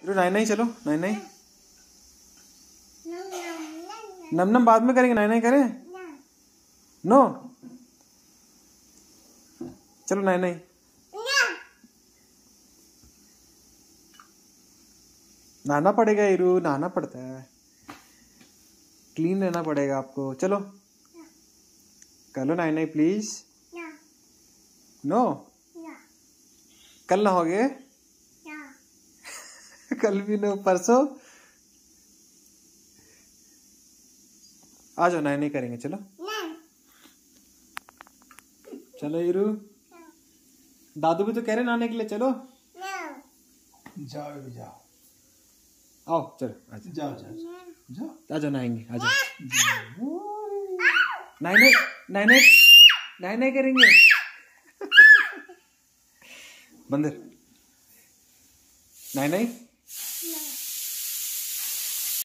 नाई नाई चलो, नाई नाई। नम नम बाद में करेंगे, नाई नाई करें। नो चलो नाई नाई। नहाना पड़ेगा हीरू, नहाना पड़ता है, क्लीन रहना पड़ेगा आपको। चलो कर लो नाई नाई प्लीज। नो कल नहाओगे? कल भी नो, परसों आ जाओ, नाई नाई करेंगे। चलो चलो हीरू, दादू भी तो कह रहे नहाने के लिए। चलो जाओ भी जाओ, आओ चलो, आजा जाओ जाओ जाओ, आ जाओ, नहाएंगे, आ जाओ। नाई नाई, नाई नाई, नाई नाई करेंगे। बंदर नाई नाई।